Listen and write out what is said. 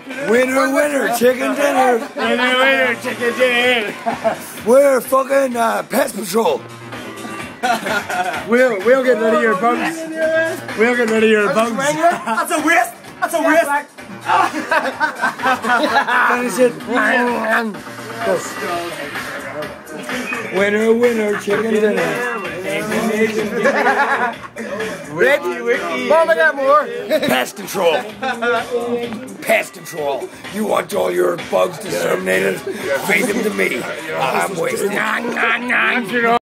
Winner, winner, chicken dinner. Winner, winner, chicken dinner. We're fucking Pest Patrol. We'll get rid of your bugs. We'll get rid of your bugs. That's a wrist. That's a wrist. Finish it. Winner, winner, chicken dinner. Ricky, Ricky. Mom, I got more. Pest control. Pest control. You want all your bugs exterminated? Feed them to me. I'm wasting.